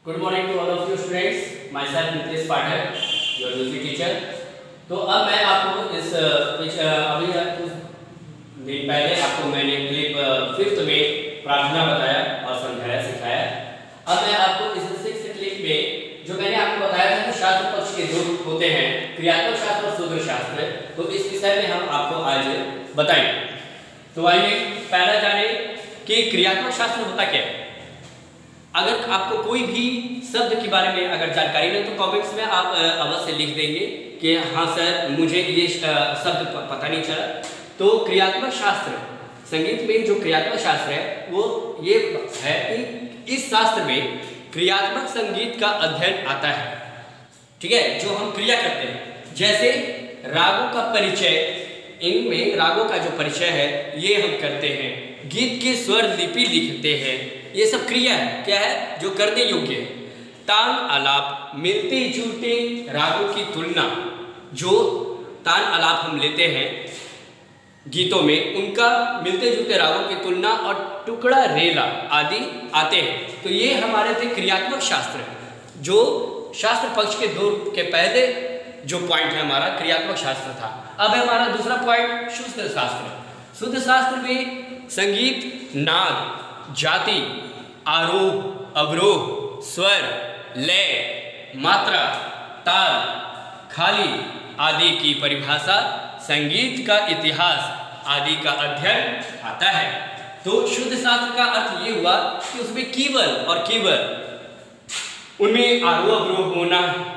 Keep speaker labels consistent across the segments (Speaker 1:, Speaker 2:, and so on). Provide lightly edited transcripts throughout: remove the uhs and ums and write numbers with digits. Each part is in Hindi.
Speaker 1: Good morning to all of you students, myself Nitesh Pathak, your music teacher. तो अब मैं आपको इस अभी कुछ दिन पहले आपको मैंने क्लिप 5th में प्रार्थना बताया और समझाया सिखाया। अब मैं आपको इस 6th क्लिप में जो मैंने आपको बताया था कि शास्त्र पक्ष के दो होते हैं, क्रियात्मक शास्त्र और सूत्र शास्त्र, तो इस विषय में हम आपको आज बताएंगे। तो आइए पहला जाने कि क्रियात्मक शास्त्र होता क्या है। अगर आपको कोई भी शब्द के बारे में अगर जानकारी नहीं तो कमेंट्स में आप अवश्य लिख देंगे कि हाँ सर मुझे ये शब्द पता नहीं चला। तो क्रियात्मक शास्त्र, संगीत में जो क्रियात्मक शास्त्र है वो ये है कि इस शास्त्र में क्रियात्मक संगीत का अध्ययन आता है। ठीक है, जो हम क्रिया करते हैं, जैसे रागों का परिचय, इनमें रागों का जो परिचय है ये हम करते हैं, गीत की स्वर लिपि लिखते हैं, ये सब क्रिया है। क्या है? जो करने योग्य है। तान आलाप, मिलते जुलते रागों की तुलना, जो तान आलाप हम लेते हैं गीतों में, उनका मिलते जुलते रागों की तुलना और टुकड़ा रेला आदि आते हैं। तो ये हमारे थे क्रियात्मक शास्त्र, जो शास्त्र पक्ष के दो के पहले जो पॉइंट है हमारा क्रियात्मक शास्त्र था। अब है हमारा दूसरा पॉइंट शुद्ध शास्त्र। शुद्ध शास्त्र में संगीत, नाद, जाति, आरोह, अवरोह, स्वर, लय, मात्रा, ताल, खाली आदि की परिभाषा, संगीत का इतिहास आदि का अध्ययन आता है। तो शुद्ध शास्त्र का अर्थ ये हुआ कि उसमें कीवल और केवल उनमें आरोह अवरोह होना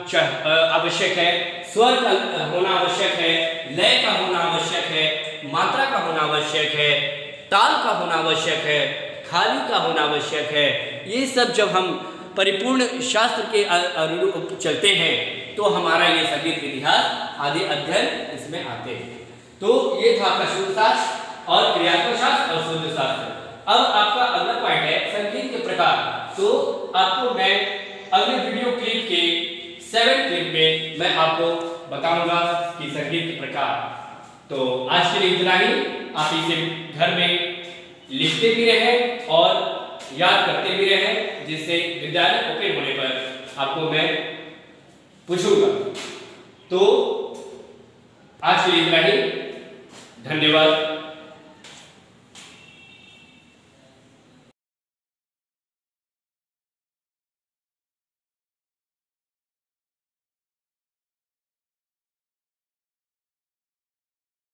Speaker 1: आवश्यक है, स्वर का होना आवश्यक है, लय का होना आवश्यक है, मात्रा का होना आवश्यक है, ताल का होना आवश्यक है, खाली का होना आवश्यक है। ये सब जब हम परिपूर्ण शास्त्र के अनुरूप चलते हैं तो हमारा ये संगीत इतिहास आदि अध्ययन इसमें आते हैं। तो ये था आपका शुद्ध शास्त्र और क्रियात्मक शास्त्र और शुद्ध शास्त्र। अब आपका अगला पॉइंट है संगीत के प्रकार। तो आपको मैं अगले वीडियो क्लिप के 7th क्लिप में मैं आपको बताऊंगा कि संगीत के प्रकार। तो आज के लिए इतना ही। आप इसे घर में लिखते भी रहें और याद करते भी रहें, जिससे विद्यालय ओपन होने पर आपको मैं पूछूंगा। तो आज के लिए इतना ही। धन्यवाद।